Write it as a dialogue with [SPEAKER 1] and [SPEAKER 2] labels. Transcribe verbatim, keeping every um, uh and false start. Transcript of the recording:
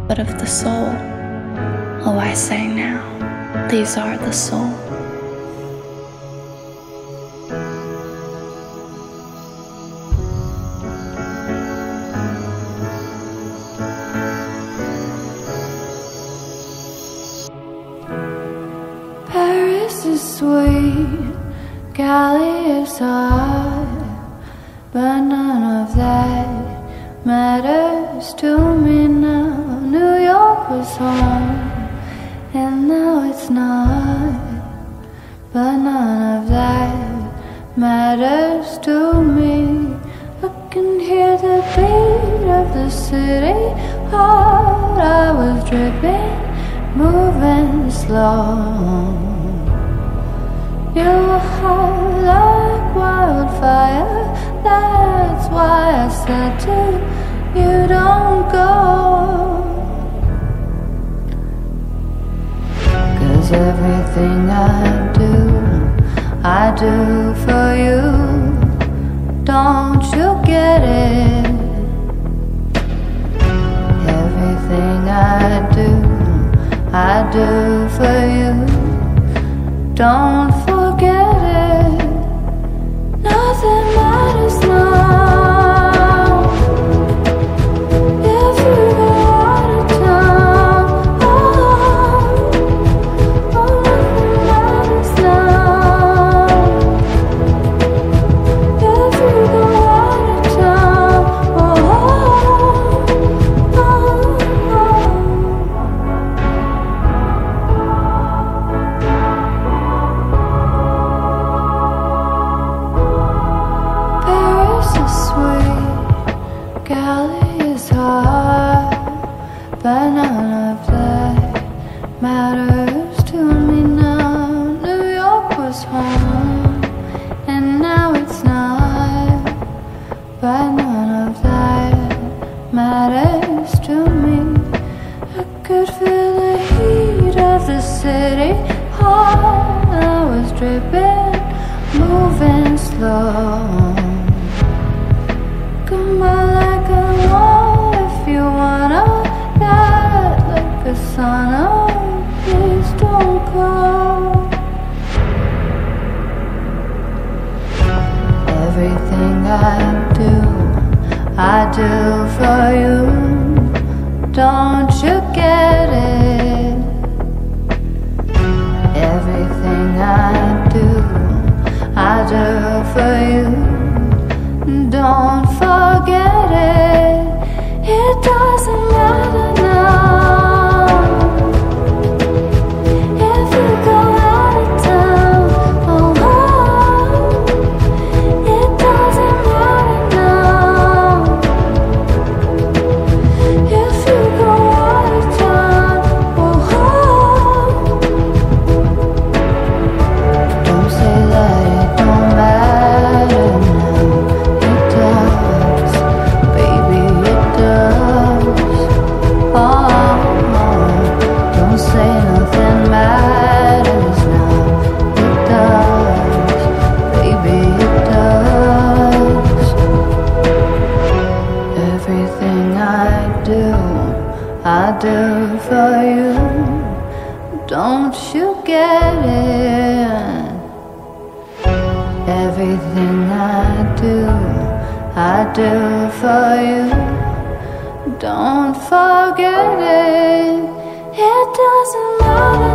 [SPEAKER 1] but of the soul. Oh, I say now, these are the soul.
[SPEAKER 2] Paris is sweet, Cali is hot, but none of that matters to me now. New York was home, and now it's not, but none of that matters to me. I can hear the beat of the city heart. I was dripping, moving slow. You were hot like wildfire. That's why I said to you, don't go. 'Cause everything I do, I do for you. Don't you get it? Everything I do, I do for you. Don't forget it. Nothing matters now. If you go out of town, oh, oh, nothing matters now. If you go out of town, oh, oh, oh, oh. Cali is hot, but none of that matters to me now. New York was home, and now it's not, but none of that matters to me. I could feel the heat of the city hot. I was dripping, moving slow. Come on like a wall if you wanna die like a sauna. Please don't go. Everything I do, I do for you. Don't you get it? Everything I do, I do for you. Don't forget it. It doesn't matter now. If you go out of town, oh, oh, it doesn't matter now. If you go out of town, oh, oh. Don't say that it don't matter now. I do for you. Don't you get it? Everything I do, I do for you. Don't forget it. It doesn't matter.